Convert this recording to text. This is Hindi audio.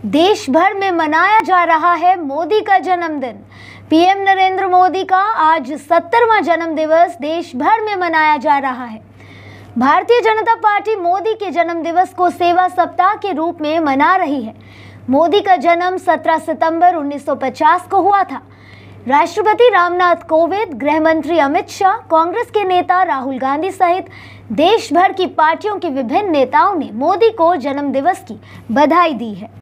देश भर में मनाया जा रहा है मोदी का जन्मदिन। पीएम नरेंद्र मोदी का आज 70वां जन्म दिवस देश भर में मनाया जा रहा है। भारतीय जनता पार्टी मोदी के जन्म दिवस को सेवा सप्ताह के रूप में मना रही है। मोदी का जन्म 17 सितंबर 1950 को हुआ था। राष्ट्रपति रामनाथ कोविंद, गृह मंत्री अमित शाह, कांग्रेस के नेता राहुल गांधी सहित देश भर की पार्टियों के विभिन्न नेताओं ने मोदी को जन्म दिवस की बधाई दी है।